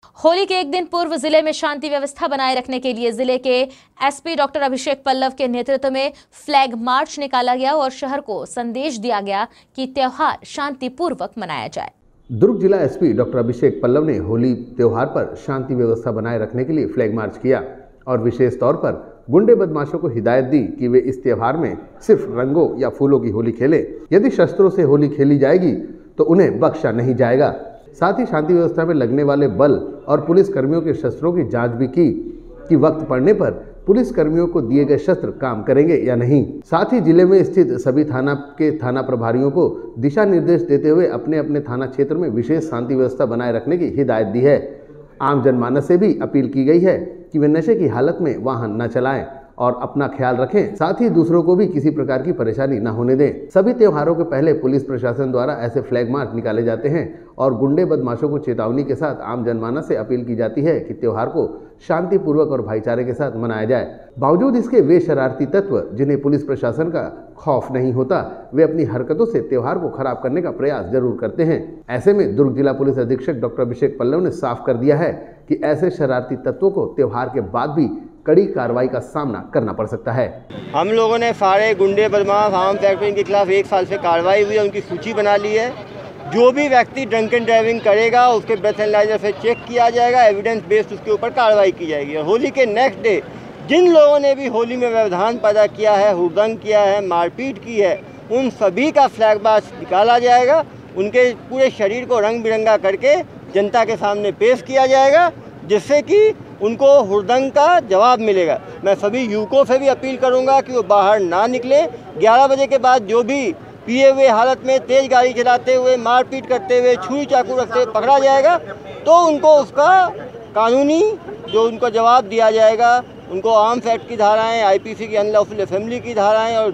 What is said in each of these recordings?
होली के एक दिन पूर्व जिले में शांति व्यवस्था बनाए रखने के लिए जिले के एसपी डॉक्टर अभिषेक पल्लव के नेतृत्व में फ्लैग मार्च निकाला गया और शहर को संदेश दिया गया कि त्योहार शांतिपूर्वक मनाया जाए। दुर्ग जिला एसपी डॉक्टर अभिषेक पल्लव ने होली त्योहार पर शांति व्यवस्था बनाए रखने के लिए फ्लैग मार्च किया और विशेष तौर पर गुंडे बदमाशों को हिदायत दी कि वे इस त्योहार में सिर्फ रंगों या फूलों की होली खेलें। यदि शस्त्रों से होली खेली जाएगी तो उन्हें बख्शा नहीं जाएगा। साथ ही शांति व्यवस्था में लगने वाले बल और पुलिस कर्मियों के शस्त्रों की जांच भी की कि वक्त पड़ने पर पुलिस कर्मियों को दिए गए शस्त्र काम करेंगे या नहीं। साथ ही जिले में स्थित सभी थाना के थाना प्रभारियों को दिशा निर्देश देते हुए अपने अपने थाना क्षेत्र में विशेष शांति व्यवस्था बनाए रखने की हिदायत दी है। आम जनमानस से भी अपील की गई है कि वे नशे की हालत में वाहन न चलाएं और अपना ख्याल रखें, साथ ही दूसरों को भी किसी प्रकार की परेशानी न होने दें। सभी त्योहारों के पहले पुलिस प्रशासन द्वारा ऐसे फ्लैग मार्च निकाले जाते हैं और गुंडे बदमाशों को चेतावनी के साथ आम जनमानस से अपील की जाती है कि त्योहार को शांतिपूर्वक और भाईचारे के साथ मनाया जाए। बावजूद इसके वे शरारती तत्व जिन्हें पुलिस प्रशासन का खौफ नहीं होता, वे अपनी हरकतों से त्योहार को खराब करने का प्रयास जरूर करते हैं। ऐसे में दुर्ग जिला पुलिस अधीक्षक डॉक्टर अभिषेक पल्लव ने साफ कर दिया है कि ऐसे शरारती तत्वों को त्योहार के बाद भी कड़ी कार्रवाई का सामना करना पड़ सकता है। हम लोगों ने सारे गुंडे बदमाश आर्म्स एक्ट में इनके खिलाफ 1 साल से कार्रवाई हुई है, उनकी सूची बना ली है। जो भी व्यक्ति ड्रंक एंड ड्राइविंग करेगा उसके ब्रेथ एनालाइजर से चेक किया जाएगा, एविडेंस बेस्ड उसके ऊपर कार्रवाई की जाएगी। और होली के नेक्स्ट डे जिन लोगों ने भी होली में व्यवधान पैदा किया है, हुड़दंग किया है, मारपीट की है, उन सभी का फ्लैग मार्च निकाला जाएगा। उनके पूरे शरीर को रंग बिरंगा करके जनता के सामने पेश किया जाएगा, जिससे कि उनको हुड़दंग का जवाब मिलेगा। मैं सभी युवकों से भी अपील करूंगा कि वो बाहर ना निकलें। 11 बजे के बाद जो भी पिए हुए हालत में तेज़ गाड़ी चलाते हुए, मारपीट करते हुए, छुरी चाकू रखते हुए पकड़ा जाएगा तो उनको उसका कानूनी जो उनको जवाब दिया जाएगा। उनको आर्म्स एक्ट की धाराएँ, IPC की अनलॉफुल असेंबली की धाराएँ और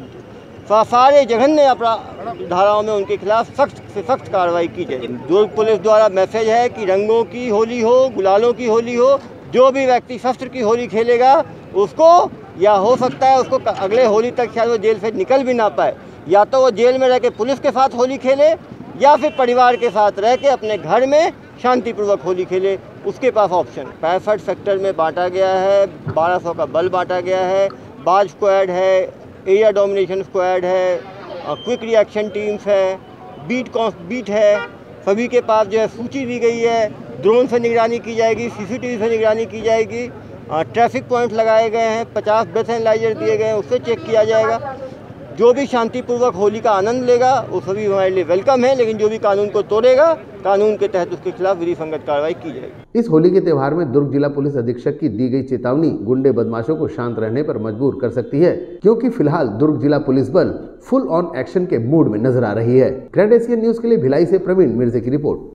सारे जघन्य अपराध धाराओं में उनके खिलाफ सख्त से सख्त कार्रवाई की जाए। दुर्ग पुलिस द्वारा मैसेज है कि रंगों की होली हो, गुलालों की होली हो, जो भी व्यक्ति शस्त्र की होली खेलेगा उसको या हो सकता है उसको अगले होली तक शायद वो जेल से निकल भी ना पाए। या तो वो जेल में रह के पुलिस के साथ होली खेले या फिर परिवार के साथ रह के अपने घर में शांतिपूर्वक होली खेले। उसके पास ऑप्शन 65 सेक्टर में बांटा गया है, 1200 का बल बांटा गया है, बाज स्क्वाड है, एरिया डोमिनेशन स्क्वाड है, क्विक रिएक्शन टीम्स है, बीट है। सभी के पास जो है सूची दी गई है, ड्रोन से निगरानी की जाएगी, CCTV से निगरानी की जाएगी, ट्रैफिक पॉइंट लगाए गए हैं, 50 ब्रेथ एनालाइजर दिए गए हैं, उससे चेक किया जाएगा। जो भी शांतिपूर्वक होली का आनंद लेगा वो सभी हमारे लिए वेलकम है, लेकिन जो भी कानून को तोड़ेगा कानून के तहत उसके खिलाफ विधि संगत कार्रवाई की जाएगी। इस होली के त्योहार में दुर्ग जिला पुलिस अधीक्षक की दी गई चेतावनी गुंडे बदमाशों को शांत रहने पर मजबूर कर सकती है, क्योंकि फिलहाल दुर्ग जिला पुलिस बल फुल ऑन एक्शन के मूड में नजर आ रही है। ग्रैंड एशियन न्यूज के लिए भिलाई से प्रवीण मिर्जे की रिपोर्ट।